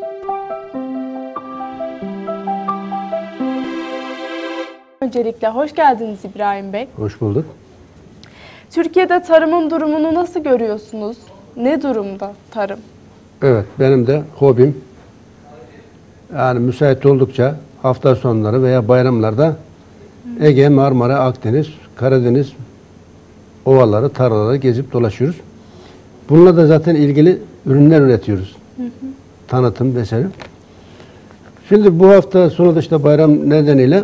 Öncelikle hoş geldiniz İbrahim Bey. Hoş bulduk. Türkiye'de tarımın durumunu nasıl görüyorsunuz? Ne durumda tarım? Evet, benim de hobim. Yani müsait oldukça hafta sonları veya bayramlarda Ege, Marmara, Akdeniz, Karadeniz ovaları, tarlaları gezip dolaşıyoruz. Bununla da zaten ilgili ürünler üretiyoruz. Tanıtım vesaire. Şimdi bu hafta sonu da işte bayram nedeniyle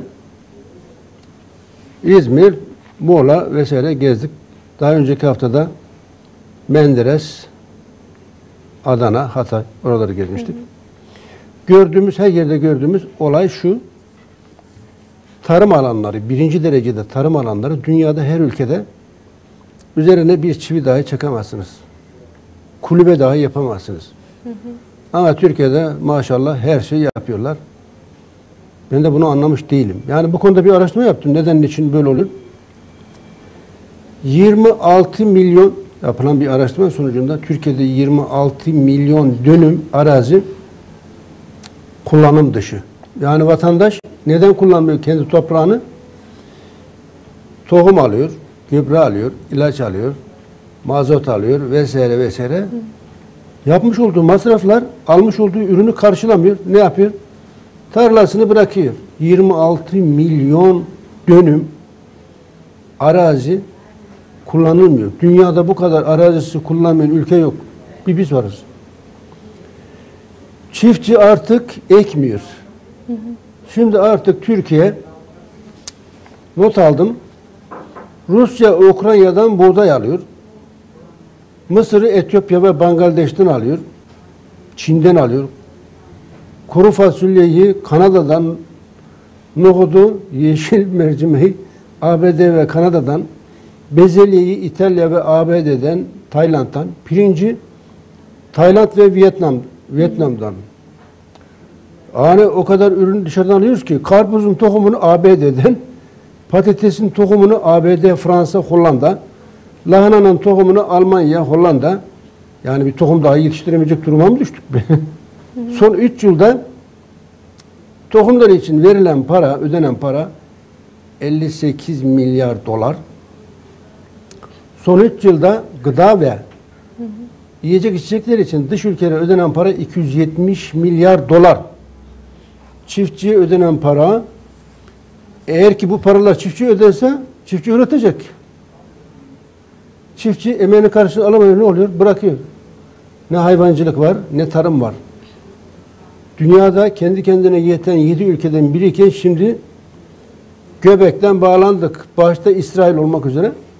İzmir, Muğla vesaire gezdik. Daha önceki haftada Menderes, Adana, Hatay oraları gezmiştik. Gördüğümüz, her yerde gördüğümüz olay şu: tarım alanları, birinci derecede tarım alanları dünyada her ülkede üzerine bir çivi dahi çakamazsınız. Kulübe dahi yapamazsınız. Ama Türkiye'de maşallah her şeyi yapıyorlar. Ben de bunu anlamış değilim. Yani bu konuda bir araştırma yaptım. Neden için böyle olur? 26 milyon yapılan bir araştırma sonucunda Türkiye'de 26 milyon dönüm arazi kullanım dışı. Yani vatandaş neden kullanmıyor kendi toprağını? Tohum alıyor, gübre alıyor, ilaç alıyor, mazot alıyor vesaire vesaire. Yapmış olduğu masraflar almış olduğu ürünü karşılamıyor. Ne yapıyor? Tarlasını bırakıyor. 26 milyon dönüm arazi kullanılmıyor. Dünyada bu kadar arazisi kullanmayan ülke yok. Bir biz varız. Çiftçi artık ekmiyor. Şimdi artık Türkiye, not aldım, Rusya, Ukrayna'dan buğday alıyor. Mısır'ı Etiyopya ve Bangladeş'ten alıyor. Çin'den alıyor. Kuru fasulyeyi Kanada'dan, nohudu, yeşil mercimeği ABD ve Kanada'dan, bezelyeyi İtalya ve ABD'den, Tayland'dan, pirinci Tayland ve Vietnam'dan. Yani o kadar ürün dışarıdan alıyoruz ki karpuzun tohumunu ABD'den, patatesin tohumunu ABD, Fransa, Hollanda, lahananın tohumunu Almanya, Hollanda. Yani bir tohum daha yetiştiremeyecek duruma mı düştük? Son 3 yılda tohumlar için verilen para, ödenen para 58 milyar dolar. Son 3 yılda gıda ve yiyecek içecekler için dış ülkelere ödenen para 270 milyar dolar. Çiftçiye ödenen para, eğer ki bu paralar çiftçi öderse çiftçi üretecek. Çiftçi emeğini karşılığı alamıyor, ne oluyor? Bırakıyor. Ne hayvancılık var, ne tarım var. Dünyada kendi kendine yeten 7 ülkeden biriyken şimdi göbekten bağlandık. Başta İsrail olmak üzere.